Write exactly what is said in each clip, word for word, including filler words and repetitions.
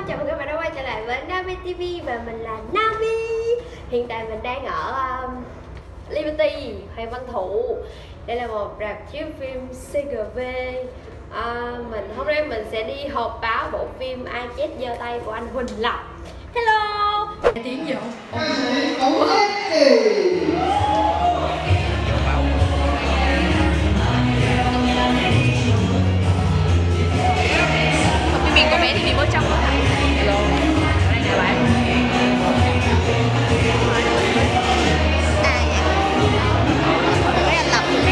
chào mừng các bạn đã quay trở lại với Nami ti vi và mình là Nami. Hiện tại mình đang ở um, Liberty, Hoàng Văn Thụ. Đây là một rạp chiếu phim xê giê vê. Uh, mình hôm nay mình sẽ đi họp báo bộ phim Ai Chết Giơ Tay của anh Huỳnh Lập. Hello. Tiếng gì không? Mình có bé thì mình mới trong rồi. Hello. Đây nè bạn. À dạ. Mấy anh Lập đây.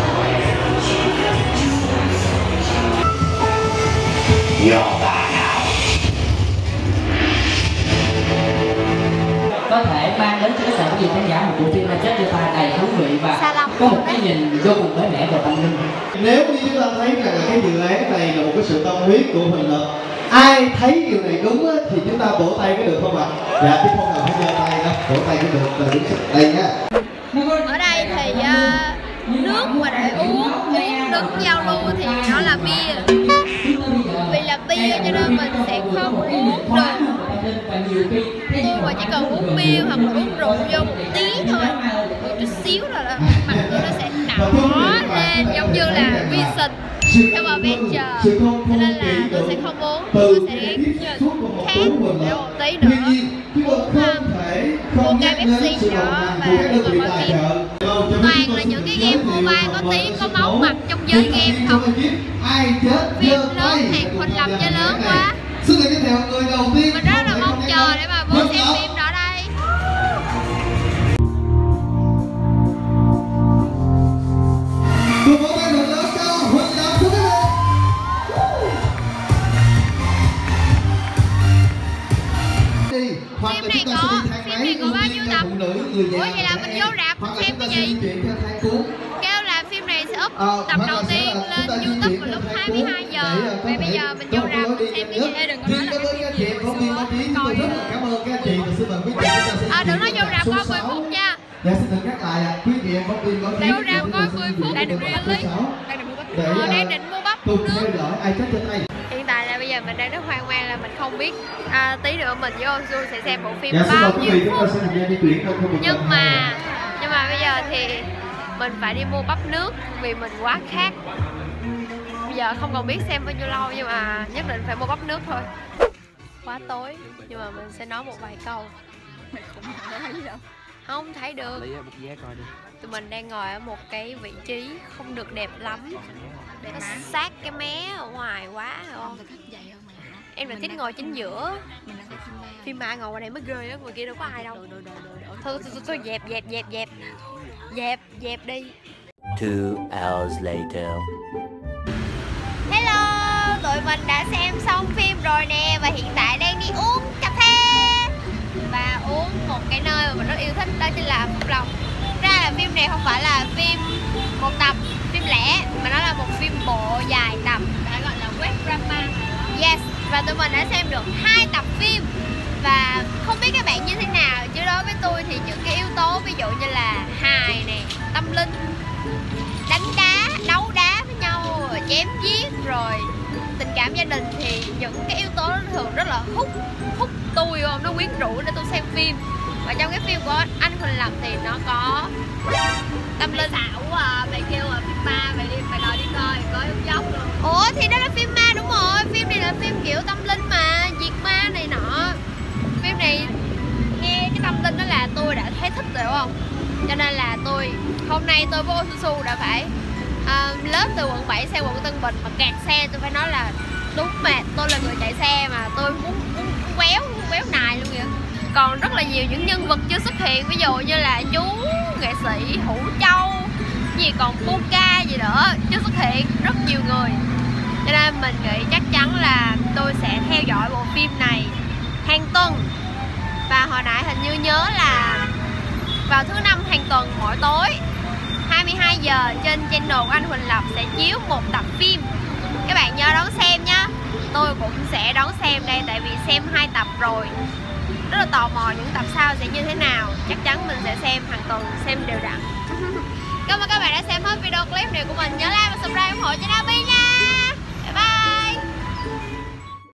Có thể mang đến cho các bạn quý vị khán giả một bộ phim Ai Chết Giơ Tay đầy thú vị và có một cái nhìn vô cùng mới mẻ và tâm linh. Nếu như chúng ta thấy rằng là cái dự án này là một cái sự tâm huyết của Huỳnh Lập, ai thấy điều này đúng á, thì chúng ta vỗ tay có được không ạ? Dạ, chứ không cần phải giơ tay đâu, vỗ tay có được là đúng đây nhá. Ở đây thì uh, nước mà để uống khi đứng giao lưu thì nó là bia. Vì là bia cho nên mình sẽ không uống được. Tôi mà chỉ cần uống bia hoặc là uống rượu vô một tí thôi, một chút xíu rồi đó, mặt tôi nó sẽ đỏ lên giống như là vi sinh theo vào venture. Cho nên là tôi sẽ không uống, tôi sẽ ghét khác để một tí nữa uống một cái Pepsi đó và ngồi coi phim. Toàn là những cái game mobile có tí có máu mặt trong giới game không. Phim lớn thiệt, Huỳnh Lập chơi lớn quá. Mình rất là mong chờ để mà vô xem phim đó đây. Phim này có, phim này có bao nhiêu tập? Ủa vậy là mình vô rạp mình xem cái gì? Kêu là phim này sẽ up tập đầu tiên lên YouTube vào lúc hai mươi hai giờ. Vậy bây giờ mình vô rạp mình xem cái gì? Ê, đừng có nói là cái phim gì mình coi. À, đừng nói vô rạp coi mười phút nha. Dạ, xin được nhắc lại quý vị phóng viên báo chí. Vô rạp coi mười phút. Đang định mua lý. Đang định mua bắp nước. Hiện tại là bây giờ mình đang rất hoang mang là mình không biết à, tí nữa mình với Osu sẽ xem bộ phim bao nhiêu phút. Nhưng mà nhưng mà bây giờ thì mình phải đi mua bắp nước vì mình quá khát. Bây giờ không còn biết xem bao nhiêu lâu nhưng mà nhất định phải mua bắp nước thôi. Quá tối nhưng mà mình sẽ nói một vài câu. Mày không thấy gì đâu. Không thấy được. Lấy một vé coi đi. Tụi mình đang ngồi ở một cái vị trí không được đẹp lắm. Nó sát cái mé ở ngoài quá hiểu không? Em là thích ngồi chính giữa. Phim ma ngồi ngoài này mới ghê á, ngoài kia đâu có ai đâu. Thôi thôi thôi dẹp dẹp dẹp dẹp. Dẹp dẹp đi. Two hours later. Hello, tụi mình đã xem xong phim rồi nè và hiện tại đang đi uống cà phê và uống một cái nơi mà mình rất yêu thích, đó chính là Phúc Long. Ra là phim này không phải là phim một tập, phim lẻ mà nó là một phim bộ dài tập, đã gọi là web drama. Yes, và tụi mình đã xem được hai tập phim và không biết các bạn như thế nào, chứ đối với tôi thì những cái yếu tố ví dụ như là hài nè, tâm linh, đánh đá, đấu đá với nhau, chém giết rồi tình cảm gia đình thì những cái yếu tố đó thường rất là hút hút tôi không, nó quyến rũ để tôi xem phim. Và trong cái phim của anh Huỳnh Lập thì nó có tâm linh. Xạo quá à, mày kêu là phim ma, mày đi mày đòi đi coi, coi giống dốc luôn. Ủa thì đó là phim ma đúng rồi, phim này là phim kiểu tâm linh mà, diệt ma này nọ. Phim này nghe cái tâm linh đó là tôi đã thấy thích rồi đúng không? Cho nên là tôi hôm nay tôi với Osu đã phải uh, lết từ quận bảy sang quận Tân Bình mà kẹt xe. Tôi phải nói là đúng mệt, tôi là người chạy xe mà tôi muốn, muốn quéo quéo nài luôn vậy. Còn rất là nhiều những nhân vật chưa xuất hiện, ví dụ như là chú nghệ sĩ Hữu Châu gì còn Puka gì nữa chưa xuất hiện, rất nhiều người. Cho nên mình nghĩ chắc chắn là tôi sẽ theo dõi bộ phim này hàng tuần. Và hồi nãy hình như nhớ là vào thứ năm hàng tuần mỗi tối hai mươi hai giờ trên channel của anh Huỳnh Lập sẽ chiếu một tập phim. Các bạn nhớ đón xem nhá. Tôi cũng sẽ đón xem đây tại vì xem hai tập rồi, rất là tò mò những tập sau sẽ như thế nào. Chắc chắn mình sẽ xem hàng tuần, xem đều đặn. Cảm ơn các bạn đã xem hết video clip này của mình. Nhớ like và subscribe ủng hộ cho Nami nha.